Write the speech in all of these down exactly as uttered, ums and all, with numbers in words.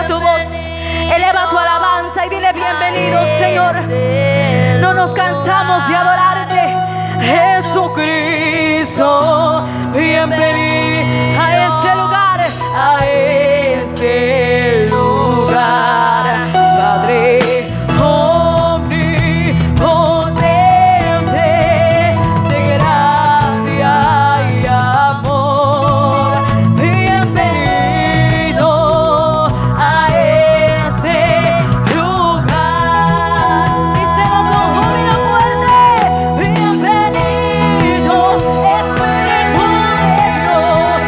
Eleva tu voz, eleva tu alabanza y dile bienvenido, Señor. No nos cansamos de adorarte, Jesucristo. Bienvenido a este lugar, a este lugar, Padre omnipotente, de gracia y amor. Bienvenido a ese lugar. Díselo con júbilo fuerte. Bienvenido, Espíritu de Dios.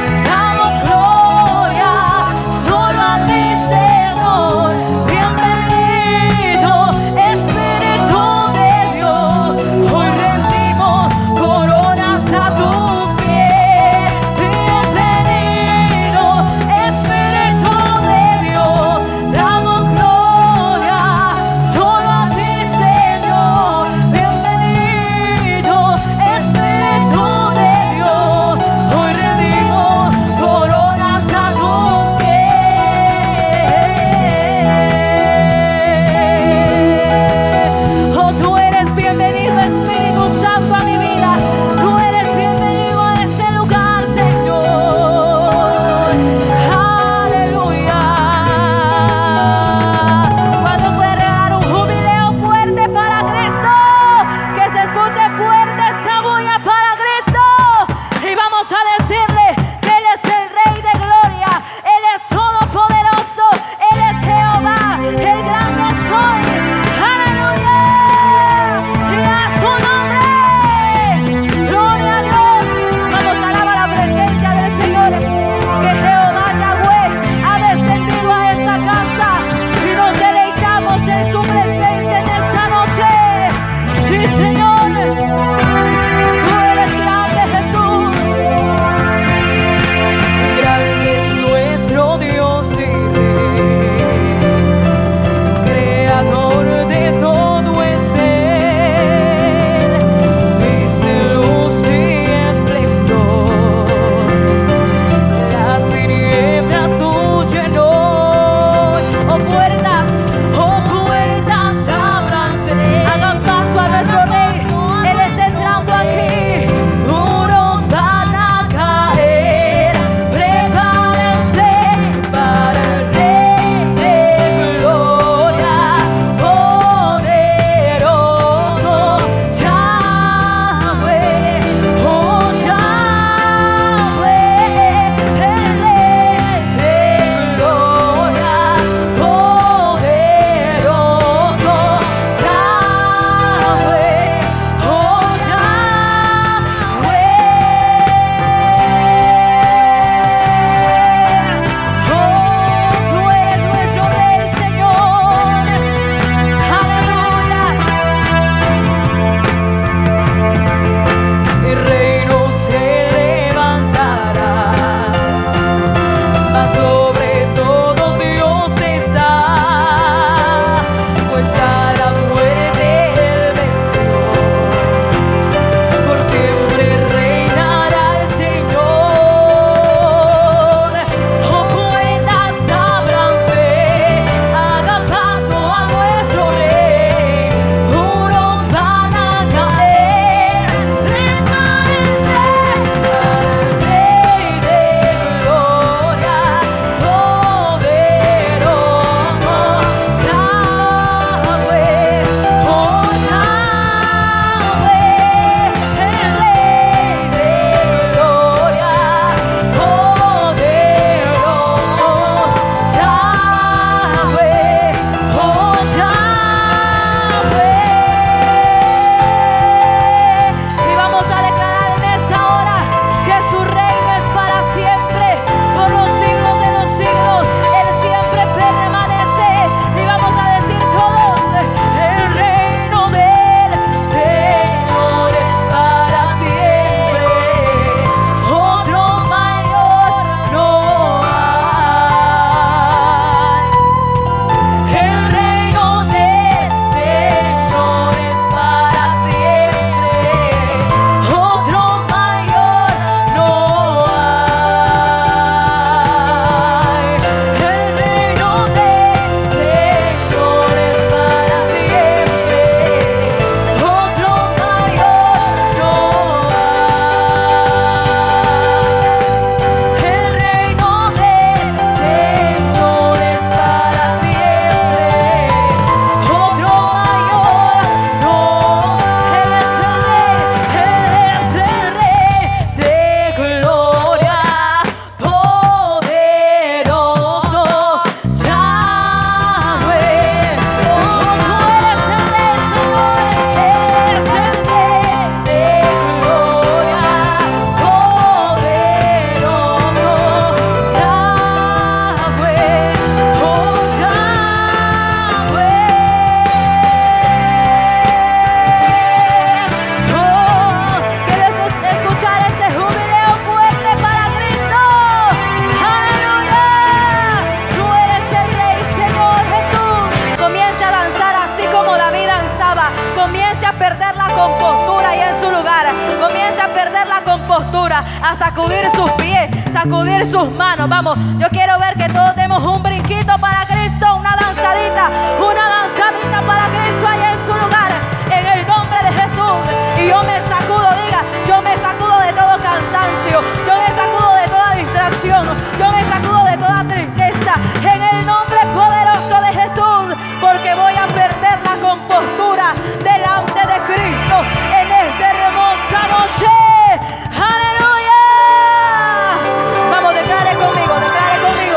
perder la compostura, a sacudir sus pies, sacudir sus manos. Vamos, yo quiero ver que todos demos un brinquito para Cristo, una danzadita, una danzadita para Cristo allá en su lugar, en el nombre de Jesús. Y yo me sacudo, diga, yo me sacudo de todo cansancio, yo me sacudo de toda distracción, yo me sacudo de toda tristeza, en el nombre poderoso de Jesús, porque voy a perder la compostura delante de Cristo en esta hermosa noche. ¡Aleluya! Vamos, declare conmigo, declare conmigo.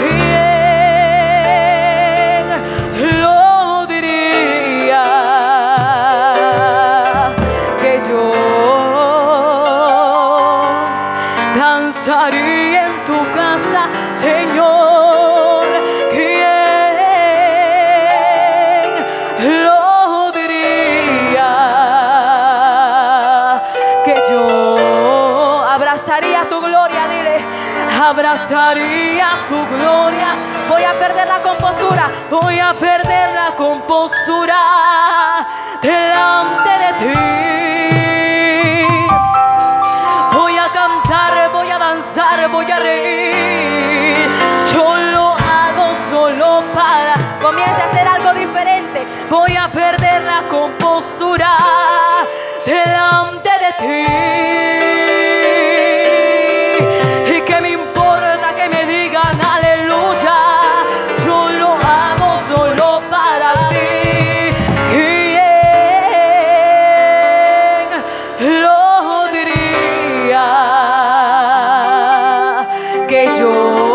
¿Quién lo diría que yo danzaría en tu casa, Señor? ¿Quién lo diría que yo abrazaría tu gloria? Dile, abrazaría tu gloria. Voy a perder la compostura, voy a perder la compostura delante de ti. Voy a cantar, voy a danzar, voy a reír. Yo lo hago solo para. Comience a hacer algo diferente. Voy a perder la compostura delante de ti. Y que me importa que me digan aleluya. Yo lo hago solo para ti. ¿Quién lo diría que yo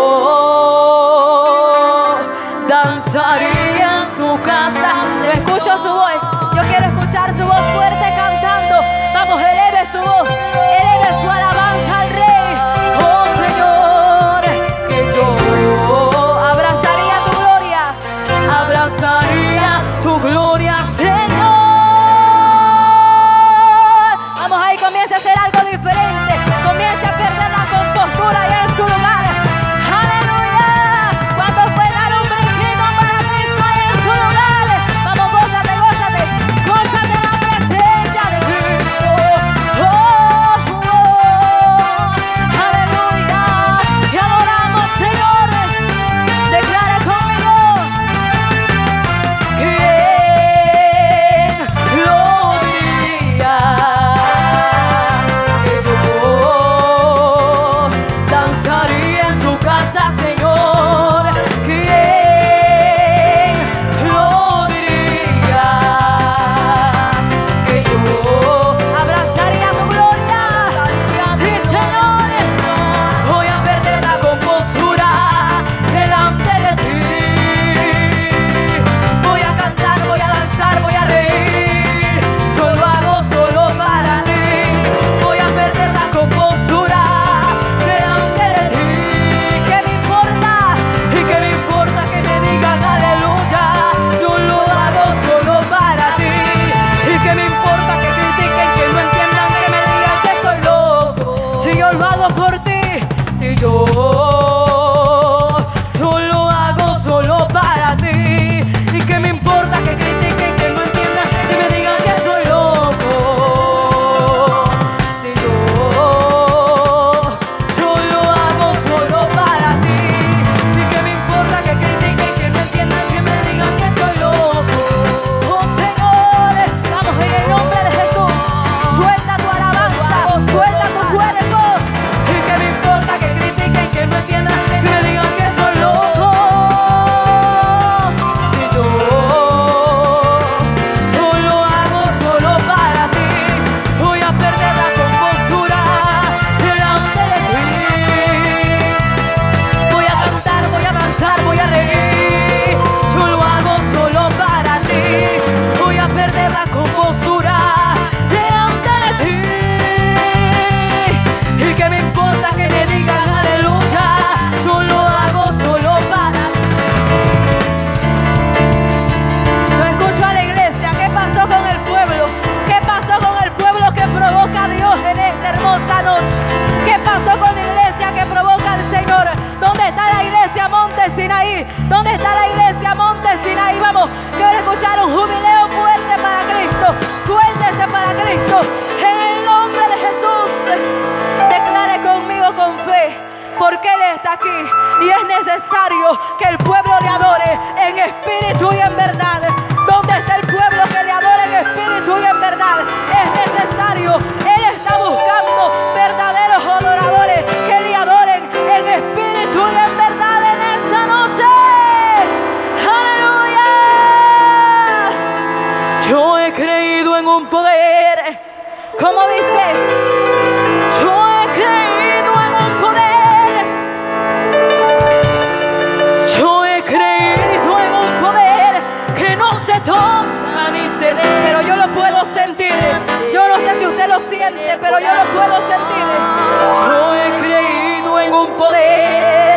danzaría en tu casa? Yo escucho su voz, yo quiero escuchar su voz fuerte cantando. Vamos, eleve su voz, eleve su alabanza al Rey. Oh Señor, que yo abrazaría tu gloria, abrazaría tu gloria, Señor. Vamos, ahí comience a hacer algo diferente, comience a perder la compostura allá en su lugar. Aleluya. Cuando puede dar un brinquito para Cristo allá en su lugar. Vamos, gózate, gózate, gózate la presencia de Cristo. Oh, oh, aleluya. Te adoramos, Señor. Declara conmigo. ¿Quién lo diría que yo danzaría en tu casa, Señor? ¿Quién lo diría que yo abrazaría tu gloria? Sí, Señor. Voy a perder la compostura delante de ti. Voy a cantar, voy a danzar, voy a reír. Yo lo hago solo para ti. Voy a perder la compostura delante de ti. ¿Qué me importa? ¿Y qué me importa que me digan aleluya? Yo lo hago solo para ti. ¿Y qué me importa que critiquen, que no entiendan, que me digan que soy loco? Si yo lo hago por ti, si yo yo lo hago solo para ti. ¿Y qué me importa que critiquen, que no entiendan, que me digan que soy loco? Si yo yo lo hago solo para ti. ¿Y qué me importa que critiquen, que no entiendan, que me digan que soy loco? Oh Señor, vamos en el nombre de Jesús. Suelta tu alabanza, suelta tu cuerpo. ¿Y qué me importa que critiquen, que no entiendan, que me digan que soy loco? Si yo yo lo hago solo para ti. Voy a perder la compostura delante de ti. Voy a cantar, voy a danzar, voy a reír. Yo lo hago solo para ti. Voy a perder la compostura delante de ti. ¿Y qué me importa que me digan aleluya? Yo lo hago solo para ti. Yo escucho a la iglesia. ¿Qué pasó con el pueblo? ¿Qué pasó con el pueblo que provoca a Dios en esta hermosa noche? ¿Qué pasó con la iglesia que provoca al Señor? ¿Dónde está la iglesia Monte Sinaí? ¿Dónde está la iglesia Monte Sinaí? Vamos, quiero escuchar un jubileo fuerte para Cristo. Suéltese para Cristo. En el nombre de Jesús. porque Él está aquí. Y es necesario que el pueblo le adore en espíritu y en verdad. ¿Dónde está el pueblo que le adore en espíritu y en verdad? Es necesario. Él está buscando verdaderos adoradores que le adoren en espíritu y en verdad en esa noche. ¡Aleluya! Yo he creído en un poder. ¿Cómo dice? Yo he creído en un poder. Yo he creído en un poder que no se toca ni se ve, pero yo lo puedo sentir. Yo no sé si usted lo siente, pero yo lo puedo sentir. Yo he creído en un poder